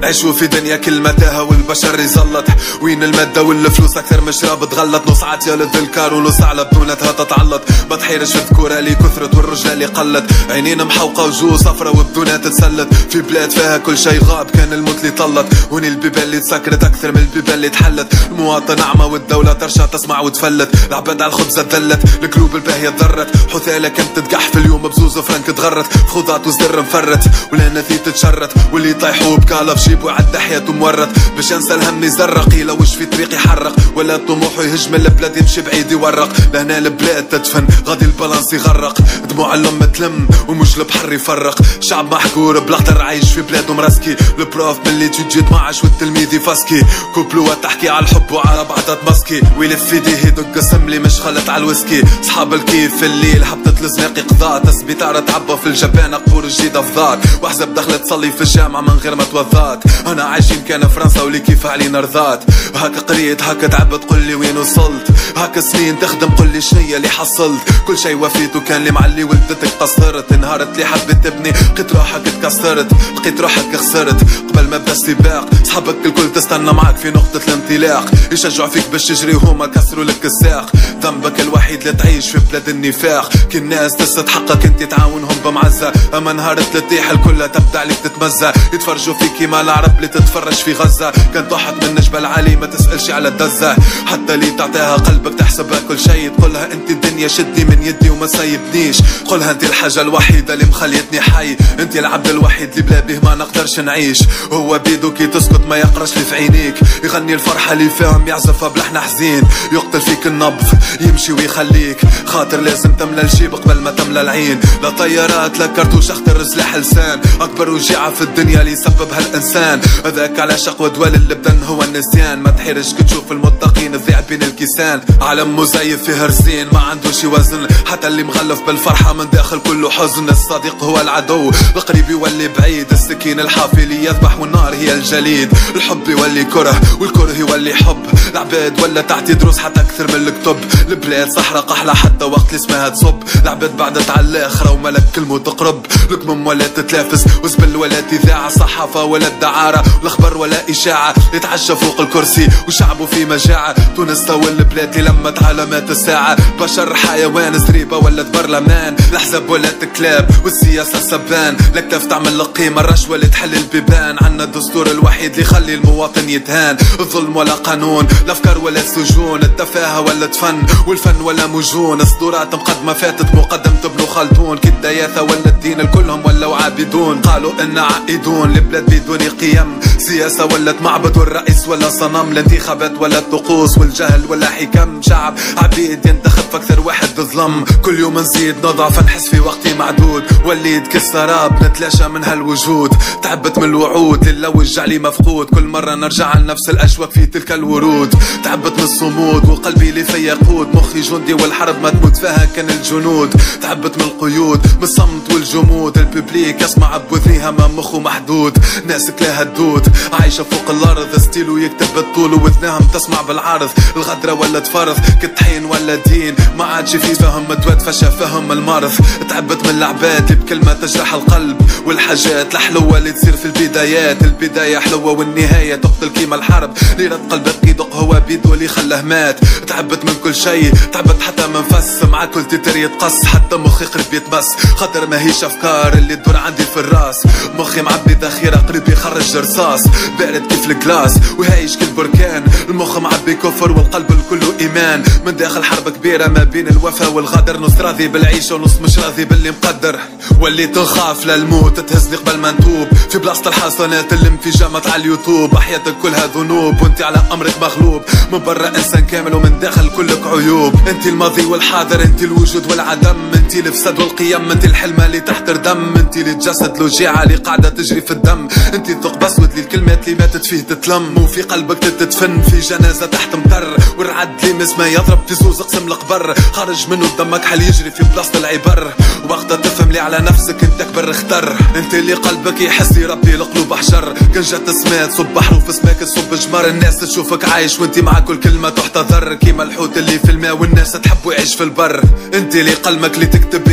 عيشوا في دنيا كل متاهة والبشر يزلط، وين المادة والفلوس أكثر من شراب تغلط. نص عاد يلد الكار ونص على بدونتها تتعلط، ما تحيرش في الذكورة اللي كثرت والرجال اللي قلت. عينين محوقة وجوه صفرة وبدونها تتسلت، في بلاد فيها كل شي غاب كان الموت اللي طلت. هوني البيبان اللي تسكرت أكثر من البيبان اللي تحلت. المواطن أعمى والدولة ترشا تسمع وتفلت، العباد على الخبزة تذلت، القلوب الباهية تضرت. حثالة كانت تتقح في اليوم بزوز فرنك تغرت، خضات وزر مفرت ولا نثي تتشرت. واللي يطيحوا بكالة في جيبو عدى حياته مورت، باش ينسى الهم يزرق قيلة وش في طريق يحرق. ولا طموحه يهجم البلاد يمشي بعيد يورق، لهنا البلاد تدفن غادي البالانس يغرق. دموع الأم تلم ومش البحر يفرق، شعب محكور بلاخطر عايش في بلاده مرسكي. البروف باللي تجي 12 والتلميذ يفسكي، كوبلوة تحكي على الحب وعلى بعضها تمسكي. ويلف في ايديه يدق سملي مش خلت على الويسكي. صحاب الكيف في الليل حبطت الزناقي قضاء، تسبيطارة تعبى في الجبانة قبور جديدة فضات. واحزاب دخلت تصلي في الجامعة من غير ما توضات. انا عايشين كان فرنسا ولي كيف علينا رضات. هاك قريت هاك تعبت قولي وين وصلت، هاك سنين تخدم قولي شنيا اللي حصلت. كل شي وفيت وكان لي معلي ولدتك قصرت. نهارت لي حبيت تبني لقيت روحك اتكسرت، لقيت روحك خسرت. قبل ما بدا السباق صحابك الكل تستنى معاك في نقطة الانطلاق، يشجعوا فيك باش تجري وهما كسروا لك الساق. ذنبك الوحيد اللي تعيش في بلاد النفاق، كي الناس تستحقك انت تعاونهم بمعزة. اما نهارت لتيح الكل تبدا عليك تتمزة، يتفرجوا فيك كيما العرب اللي تتفرج في غزة. كان طاحت من جبل عالي ما تسألش على الدزة، حتى اللي تعطيها قلبك تحسبها كل شي. تقولها انت الدنيا شدني من يدي وما سايبنيش، قولها انت الحاجة الوحيدة اللي مخليتني حي. انت العبد الوحيد اللي بلا بيه ما نقدرش نعيش. هو بيدو كي تسكت ما يقرش لي في عينيك، يغني الفرحة اللي فاهم يعزفها بلحن حزين. يقتل فيك النبض يمشي ويخليك، خاطر لازم تملى الجيب قبل ما تملى العين. لا طيارات لا كرتوش اختر سلاح لسان، اكبر وجيعة في الدنيا اللي يسببها الانسان. هذاك على شقوى دوال اللبدن هو النسيان. ما تحيرش كي تشوف المتقين الذئب بين الكيسان، عالم مزيف فيه رزين ما عنده شي وزن. حتى اللي مغلف بالفرحة من داخل كله حزن. الصديق هو العدو القريب يولي بعيد، السكين الحافي اللي يذبح والنار هي الجليد. الحب يولي كره والكره يولي حب، العباد ولا تعطي دروس حتى اكثر من الكتب. البلاد صحرا قحلة حتى وقت اللي اسمها تصب، العباد بعدت على الاخرة وملك كلمه تقرب. الكمم ولا تتلافس وزبل ولا اذاعة، صحافة ولا الدعارة والاخبار ولا اشاعة. يتعشى فوق الكرسي وشعبه في مجاعة. تونس تو البلاد اللي لمت علامات الساعة، بشر حيوان زريبة ولا برلمان. الاحزاب ولا كلاب والسياسة سبان، لك تعمل القيمة الرشوة اللي تحل البيبان. عنا الدستور الوحيد اللي يخلي المواطن يتهان. الظلم ولا قانون، الافكار ولا سجون، التفاهة ولا تفن والفن ولا مجون. الصدورات مقدمة فاتت مقدمة ابن خلدون، كي الدياثة ولا الدين الكلهم ولاو عابدون. قالوا ان عائدون لبلاد بدون قيم، سياسة ولت معبد والرئيس ولا صنم. الانتخابات ولا طقوس والجهل ولا حكم، شعب عبيد ينتخب فاكثر واحد ظلم. كل يوم نزيد نضعف نحس في وقتي معدود، وليد كالسراب نتلاشى من هالوجود. تعبت من الوعود لله وجعلي مفقود، كل مرة نرجع لنفس الأشواك في تلك الورود. تعبت من الصمود وقلبي اللي في يقود، مخي جندي والحرب ما تموت فيها كان الجنود. تعبت من القيود من الصمت والجمود، الببليك يسمع بوذنيها ما مخه محدود. ناس كلاها الدود عايشة فوق الأرض، ستيلو يكتب بالطول ووذناهم تسمع بالعرض. الغدرة ولا تفرض كالطحين ولا دين، ما عادش في فهم مدوات فشا فهم المرض. تعبت من العباد اللي بكلمة تجرح القلب، والحاجات الحلوة اللي تصير في البدايات. البداية حلوة والنهاية تقتل كيما الحرب، ليرة قلبك يدق هو بيدو اللي خلاه مات. تعبت من كل شي، تعبت حتى من فس، مع كل تتر يتقص حتى مخي قريب يتمس. خاطر ماهيش افكار اللي تدور عندي في الراس، مخي معبي ذخيرة قريب يخرج رصاص. بارد كيف الجلاس وهايش كالبركان، المخ معبي كفر والقلب الكل ايمان. من داخل حرب كبيرة ما بين الوفا والغدر، نص راضي بالعيشة ونص مش راضي باللي مقدر. وليت نخاف للموت تهزني قبل ما نتوب، في بلاصة الحسنات الانفجامات على اليوتيوب. حياتك كلها ذنوب وانت على امرك مغلوب، من برا انسان كامل ومن داخل كلك عيوب. انت الماضي والحاضر، انت الوجود والعدم، انت الفساد والقيم، انت الحلمة اللي تحت الدم، انت الجسد الوجيعة اللي قاعدة تجري في الدم. انت الثقب اسود اللي الكلمات اللي ماتت فيه تتلم، وفي قلبك تتدفن في جنازة تحت مطر. والرعد اللي مسمى يضرب في زوز اقسم القبر، خارج منه دمك حل يجري في بلاصة العبر. وقتها تفهم لي على نفسك انت اكبر اختر، انت اللي قلبك يحس يربي القلوب احشر. كان جات سماء تصب بحر وفي سماك تصب جمر، الناس تشوفك عايش وانت مع كل كلمة تحتضر. كيما الحوت اللي في الماء والناس تحبه يعيش في البر، انت اللي قلبك اللي تكتب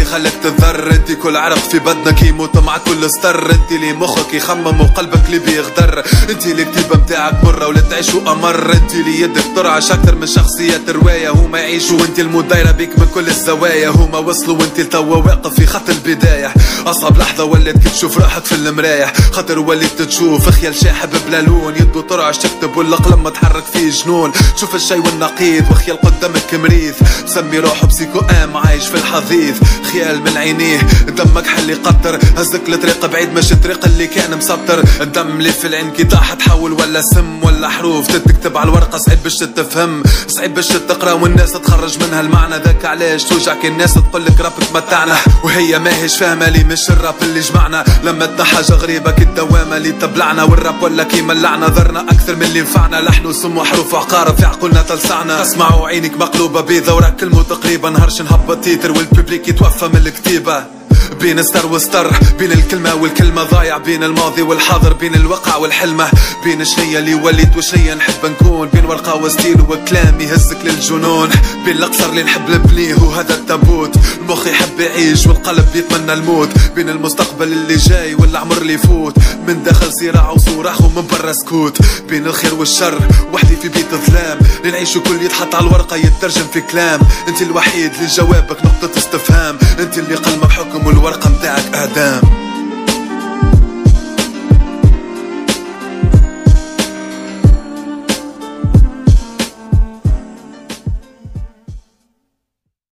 خليك تتذر. انتي كل عرق في بدنك يموت مع كل ستر. انتي لي مخك يخمم وقلبك اللي بيغدر. انتي اللي كتيبة متاعك برا ولا تعيشوا امر. انتي اللي يدك ترعش اكتر من شخصيات رواية. هما يعيشوا وانتي المود دايرة بيك من كل الزوايا. هما وصلوا وانتي لتوا واقف في خط البداية. اصعب لحظة ولات كي تشوف روحك في المراية. خاطر وليت تشوف خيال شاحب بلا لون. يدو ترعش تكتب والقلم متحرك فيه جنون. تشوف الشي والنقيض وخيال قدامك مريض. سمي روحه بسيكو عايش في الحضيض. خيال من عينيه دمك حل يقطر. هزك لطريق بعيد مش الطريق اللي كان مسطر. الدم اللي في العين كي طاح تحول ولا سم ولا حروف تكتب على الورقة. صعيب باش تفهم صعيب باش تقرا والناس تخرج منها المعنى. ذاك علاش توجعك الناس تقولك راب تمتعنا وهي ماهيش فاهمة لي مش الراب اللي جمعنا. لمتنا حاجة غريبة كالدوامة اللي تبلعنا. والراب ولا كي ملعنا ضرنا أكثر من اللي نفعنا. لحن وسم وحروف وعقارب في عقولنا تلسعنا. تسمعوا عينك مقلوبة بيضة وراك كلمة تقريبا. نهارش نهبط تيتر والببليك يتوفى من الكتيبة. بين ستر وستر بين الكلمة والكلمة ضايع. بين الماضي والحاضر بين الواقع والحلمة. بين شنية اللي وليت وشنية نحب نكون. بين ورقة وستيل وكلام يهزك للجنون. بين الأقصر اللي نحب نبنيه وهذا التابوت. المخ يحب يعيش والقلب يتمنى الموت. بين المستقبل اللي جاي والعمر اللي يفوت. من داخل صراع وصراخ ومن برا سكوت. بين الخير والشر وحدي في بيت ظلام. اللي نعيشو كل يتحط على الورقة يترجم في كلام. انت الوحيد اللي جوابك نقطة استفهام. انت اللي قلمك حكم والورقة متاعك اعدام.